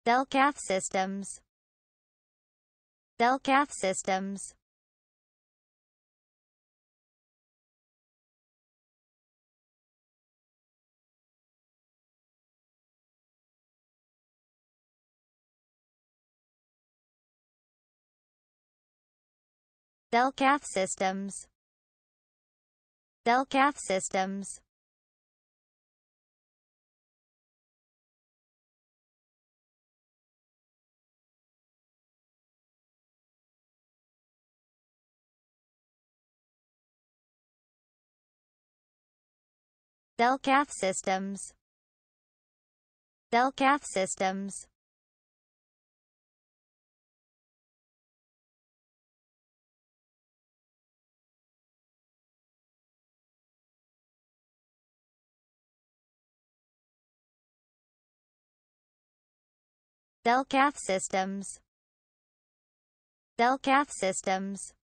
Delcath systems. Delcath systems. Delcath systems. Delcath systems. Delcath systems. Delcath systems. Delcath systems. Delcath systems.